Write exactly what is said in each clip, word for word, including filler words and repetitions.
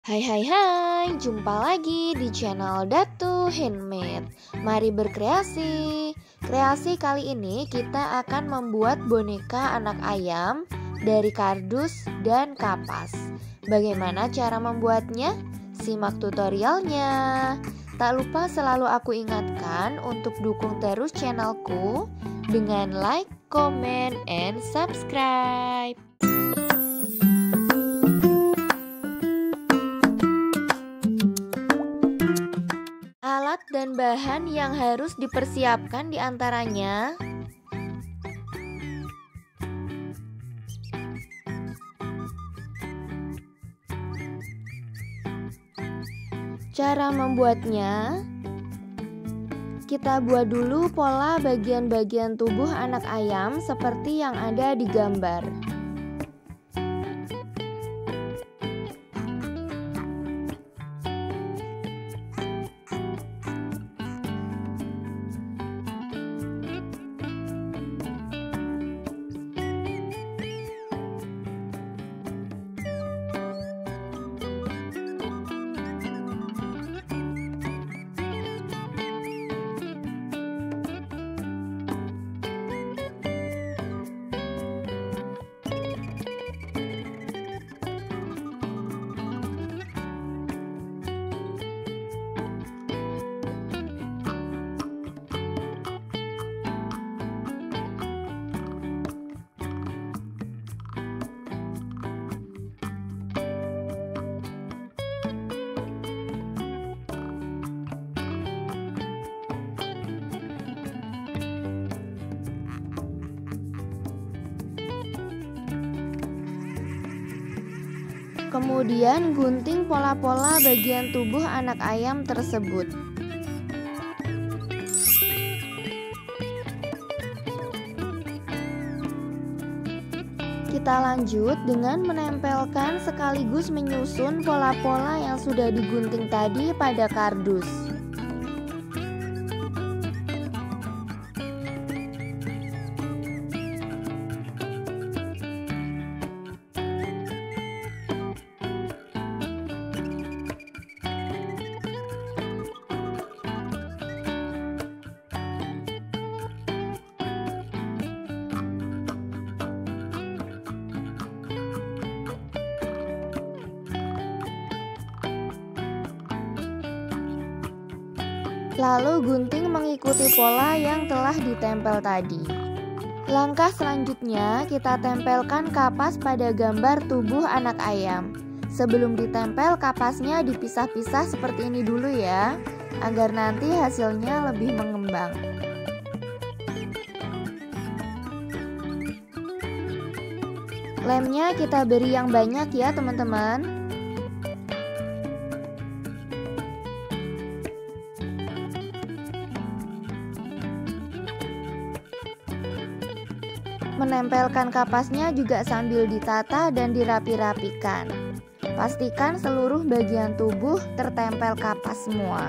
Hai hai hai, jumpa lagi di channel Datu Handmade. Mari berkreasi. Kreasi kali ini kita akan membuat boneka anak ayam dari kardus dan kapas. Bagaimana cara membuatnya? Simak tutorialnya. Tak lupa selalu aku ingatkan untuk dukung terus channelku dengan like, comment, and subscribe. Alat dan bahan yang harus dipersiapkan diantaranya cara membuatnya. Kita buat dulu pola bagian-bagian tubuh anak ayam seperti yang ada di gambar. Kemudian gunting pola-pola bagian tubuh anak ayam tersebut. Kita lanjut dengan menempelkan sekaligus menyusun pola-pola yang sudah digunting tadi pada kardus. Lalu gunting mengikuti pola yang telah ditempel tadi. Langkah selanjutnya kita tempelkan kapas pada gambar tubuh anak ayam. Sebelum ditempel, kapasnya dipisah-pisah seperti ini dulu ya, agar nanti hasilnya lebih mengembang. Lemnya kita beri yang banyak ya teman-teman. Menempelkan kapasnya juga sambil ditata dan dirapi-rapikan. Pastikan seluruh bagian tubuh tertempel kapas semua.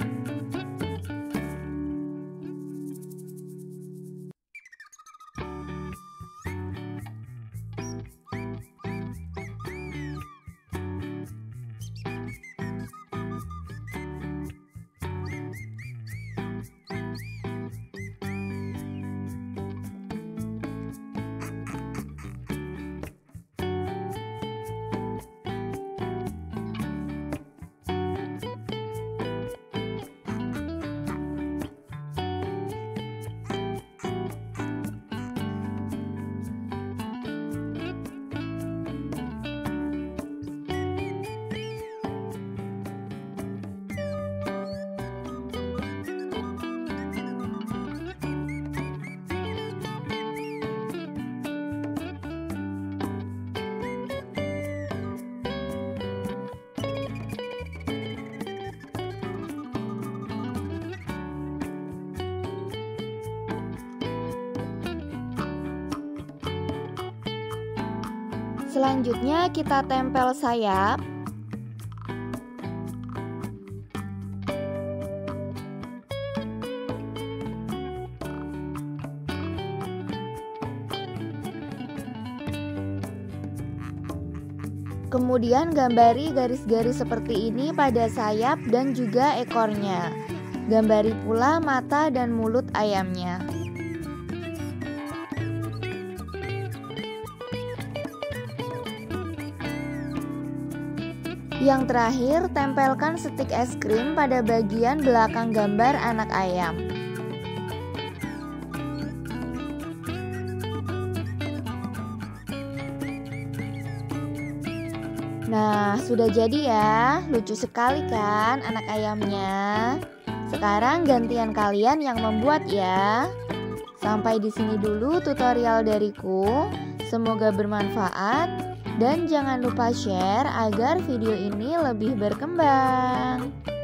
Selanjutnya kita tempel sayap. Kemudian gambari garis-garis seperti ini pada sayap dan juga ekornya. Gambari pula mata dan mulut ayamnya. Yang terakhir, tempelkan stik es krim pada bagian belakang gambar anak ayam. Nah, sudah jadi ya. Lucu sekali kan anak ayamnya? Sekarang gantian kalian yang membuat ya. Sampai di sini dulu tutorial dariku. Semoga bermanfaat dan jangan lupa share agar video ini lebih berkembang.